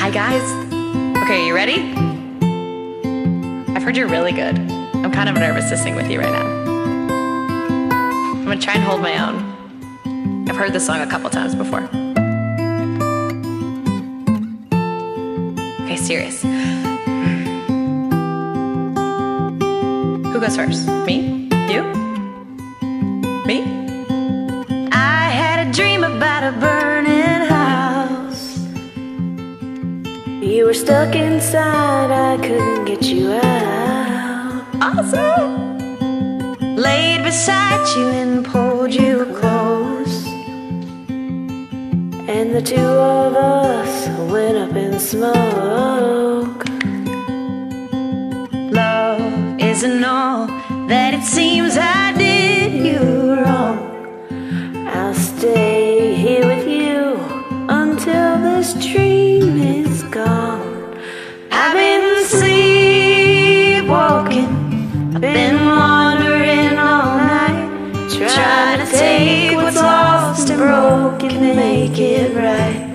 Hi guys. Okay, you ready? I've heard you're really good. I'm kind of nervous to sing with you right now. I'm gonna try and hold my own. I've heard this song a couple times before. Okay, serious. Who goes first? Me? You? Me? I had a dream about a burning house. You were stuck inside, I couldn't get you out. Awesome! Laid beside you and pulled you close, and the two of us went up in smoke. Love isn't all that it seems. I did you wrong. I'll stay here with you until this dream is gone. I've been sleepwalking, I've been wandering all night, trying to take what's lost and broken and make it right.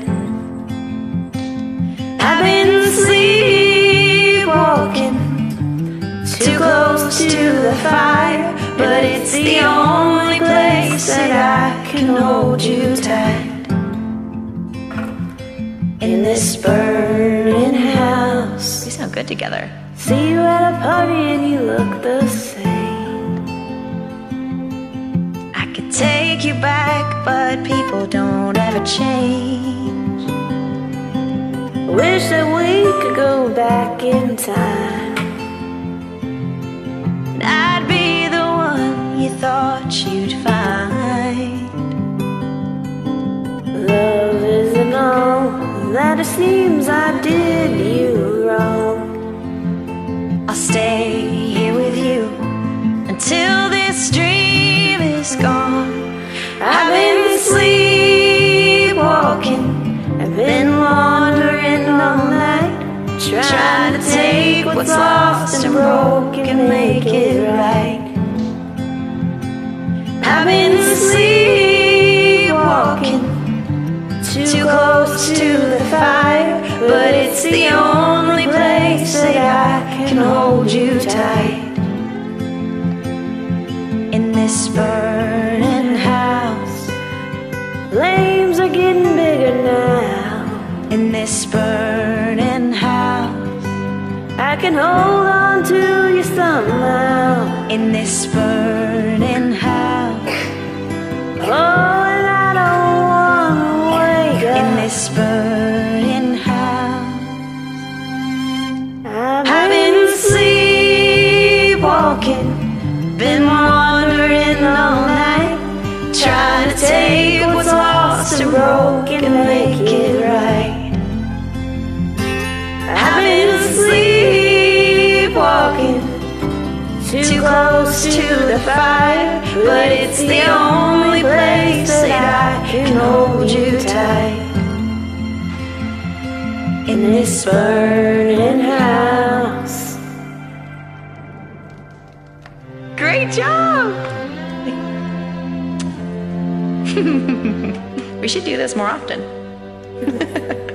I've been sleepwalking, too close to the fire, but it's the only place that I can hold you tight. In this burning house, We sound good together. see you at a party and you look the same. I could take you back, but people don't ever change. Wish that we could go back in time. And I'd be the one you thought you'd find. Love isn't all that it seems. I did you wrong. I'll stay here with you until this dream is gone. I've been sleepwalking, I've been wandering all night, trying to take what's lost and broken and make it right. I've been sleepwalking, too close to the fire, but it's the only place that I can hold you tight. In this burning house, Flames are getting bigger now. in this burning house, I can hold on to you somehow. in this burning house, Oh, and I don't wanna wake up. in this burning house. I've been sleepwalking, been wandering all night, trying to take what's lost and broken and make it right. I've been sleepwalking, too close to the fire, but it's the only place that I can hold you tight. In this burning house. Great job! We should do this more often.